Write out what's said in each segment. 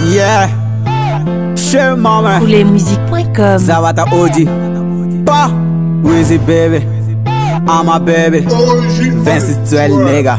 Yeah, chez maman. Pouletmusique.com. Zawata Oji. Pa, Wizzy baby. I'm a baby. Vince 12 nigga.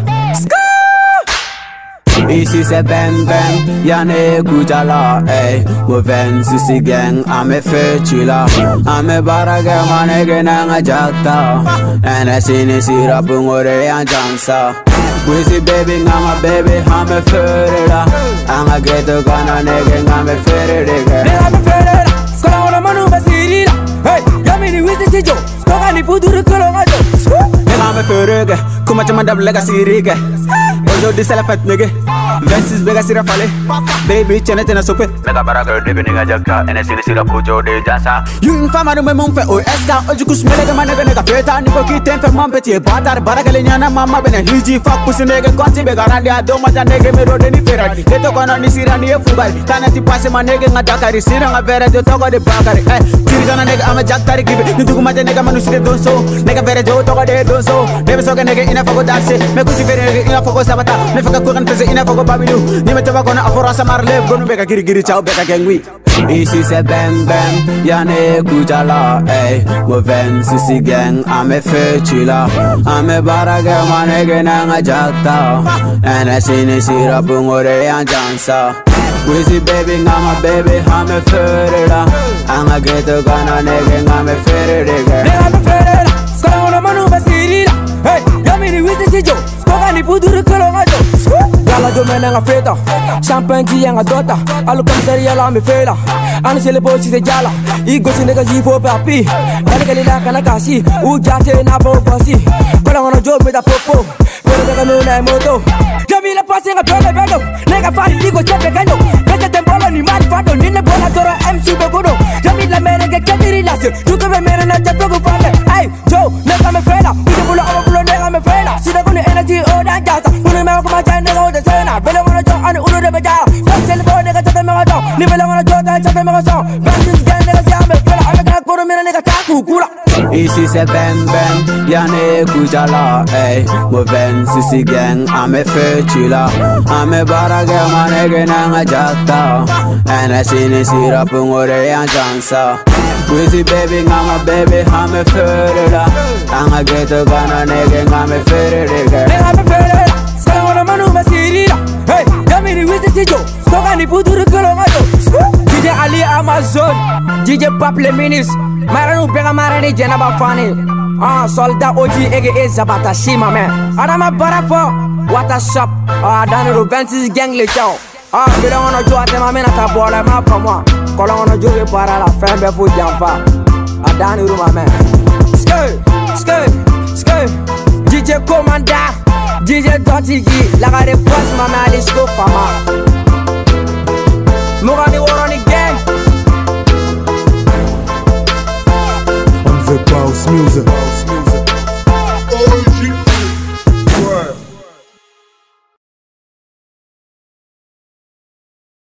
Ici c'est Ben Ben, y'en écoute là, hey. Mo Vince si gang, ame fetu là. Ame baraga manege nanga jakta. Ene sini sira pungore yang jansa. Wizzy baby, ngama baby, ame fere la. Anga geto kana nege ngame fere dege. Ngame fere la, skola wana manu basiri la. Hey, yamini Wizzy tijo, skola ni puduru kolo ngajo. Ngame fere ge, kuma chama double ga sirige. Ozo di sala fat nigga. Vince bega sira fale. Baby chene tena sope. Mega baraga de beniga jaka. Ene sini sira pujo de jasa. You infama no me mon fe o eska. Oju kus melega manega nega feta. Niko kiten fe man peti batar. Baraga le nyana mama bene hiji. Fuck pussy nigga konti bega randi ado mata nigga me rode ni ferari. Leto kono ni sira ni e fubari. Tana ti passe ma nigga nga dakari. Sira nga vera jo toko de bakari. Siri sana nigga ama jaktari give. Nituku mata nigga manu sire donso. Nigga vera jo toko de donso. Nebe soga nigga ina fago danse. Me kusi vera nigga ina fago sabata. Me faka kukan pese ina fago babilu. Ni me taba kona afora samar lev. Gonu beka giri giri chao beka gengwi. Ici c'est Ben Ben, y'en écoute là, hey. Mo Vince si gang, ame fetu là. Ame baraga manege nanga jakta. Ene sini sira pungore yang jansa. Wizzy baby, ngama baby, ame fere la. Anga geto kana nege ngame fere dege. Ngame fere la, skola wana manu basiri la. Hey, yamini Wizzy tijo, skola ni puduru kolo ngajo. Yala do mena nga feta, champagne ji nga dota. Alu kamsari yala me fela. Anu sele bo si se jala, igo si nega ji fo papi. Kali kali la kana kasi, ujate na bo bosi. Kola ngono job me da popo, pero nega no na moto. Jami la pasi nga pele belo, nega fali ligo chepe ganyo. Pese tembolo ni mad fado, nine bola dora MC bogodo. Jami la mere nga ketiri lase, tuke me mere na chepe go fale. Ay, Joe, nega me fela, uje bulo ama bulo nega me fela. Sida kuni energy o da jasa, kuni me ko ma chane go de sena. Bele ngono jo anu ulo de beja, sele bo nega chepe me go. Ni bele ngono jo da chepe me go so. Vince gang nega si ame fela, ame kana koro mere nega taku kula. Ici c'est Ben Ben, y'en écoute là, hey. Mo Vince si gang, ame fetu là. Ame baraga manege nanga jakta. Ene sini sira pungore yang jansa. Wizzy baby, ngama baby, ame fere la. Anga geto kana nege ngame fere dege. Ngame fere la, skola wana manu basiri la. Hey, yamini Wizzy tijo, skola ni puduru kolo ngajo. DJ Ali Amazon, DJ Pap le Minis. Maranu bega marani jena ba fani. Soldat Oji ege ezabata shima man. Adama barafo, what a shop. Danu Vince gang le chao. Bila wana jo atema mena tabola ma pamwa. Kola wana jo be para la fembe fu jamfa. Danu ruma man. Skay, skay, skay. DJ Commander, DJ Dotigi, la gare boss mama let's go fama.